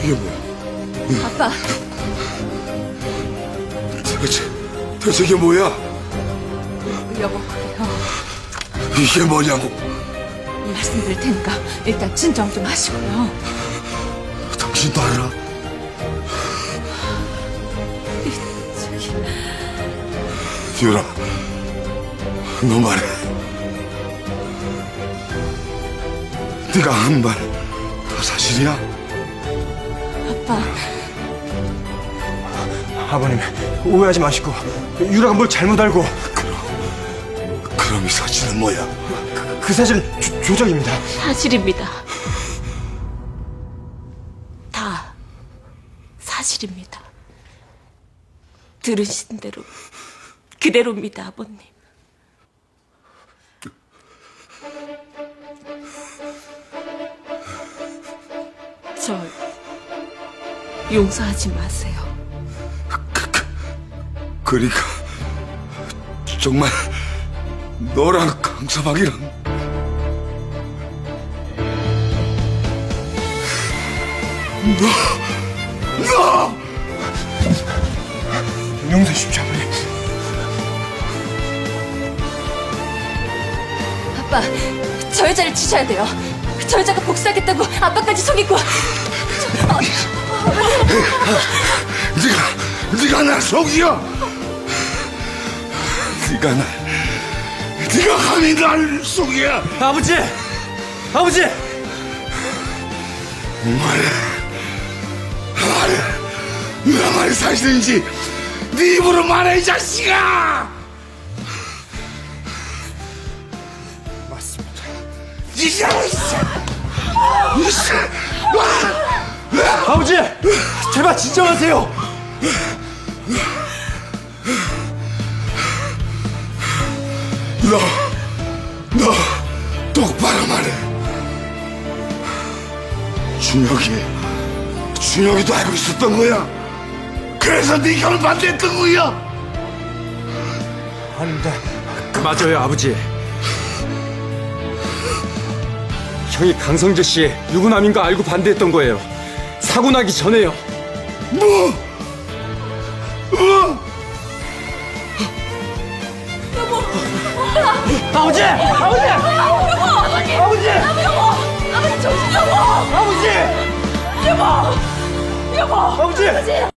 이게 뭐야? 아빠. 대체 이게 뭐야? 여보, 그래요. 이게 뭐냐고? 말씀드릴 테니까 일단 진정 좀 하시고요. 당신도 알아? 유라, 너 말해. 네가 한 말 다 사실이야? 아빠. 아버님, 오해하지 마시고 유라가 뭘 잘못 알고. 그럼 이 사실은 뭐야? 그 사실은 조작입니다. 사실입니다. 다 사실입니다. 들으신 대로 그대로입니다, 아버님. 저 용서하지 마세요. 그러니까 정말 너랑 강서방이랑 너 용서해 주십시오, 아버님. 아빠, 저 여자를 치셔야 돼요. 저 여자가 복수하겠다고 아빠까지 속이고. 네가 날 속여. 네가 감히 날 속여. 아버지! 누가 말이 사실인지 네 입으로 말해, 이 자식아. 맞습니다. 이 자식. 아버지! 제발 진정하세요! 너 똑바로 말해. 준혁이도 알고 있었던 거야. 그래서 네 결혼 반대했던 거야. 아닙니다. 맞아요, 아버지. 형이 강성재 씨의 유부남인 거 알고 반대했던 거예요. 사고 나기 전에요. 뭐? 아버지! 아버지! 아버지! 아버지, 정신 여보! 아버지! 여보! 아버지!